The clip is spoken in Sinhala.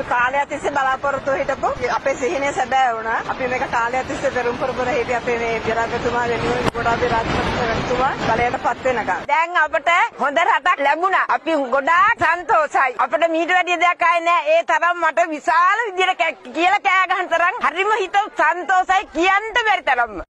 අපි කාලයක් තිස්සේ බලාපොරොත්තු හිටපු අපේ සිහිනය සැබෑ වුණා. අපි මේක කාලයක් තිස්සේ පෙරම් පොරපොර හිටිය අපේ මේ ජනාධිපතිතුමා වෙනුවෙන් ගොඩාක් රාජපක්ෂතුමා බලයටපත් වෙනකම්. දැන් අපට හොඳ රටක් ලැබුණා. අපි ගොඩාක් සන්තෝෂයි. අපිට මීට වැඩිය දෙයක් ආයේ නැහැ. ඒ තරම් මට විශාල විදියට කියලා කෑ ගහන තරම් හරිම හිත සන්තෝෂයි කියන්න බැරි තරම්ම.